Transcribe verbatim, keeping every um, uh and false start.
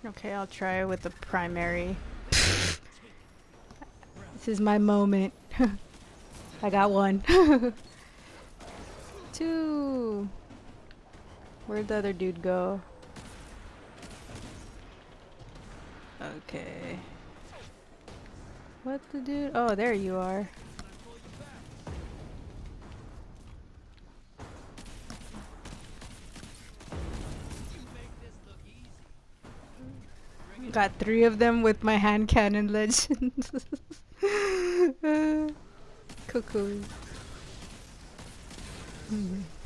Okay, I'll try with the primary. This is my moment. I got one. Two. Where'd the other dude go? Okay. What the dude? Oh, there you are. Got three of them with my hand cannon legend. uh, cuckoo. Mm-hmm.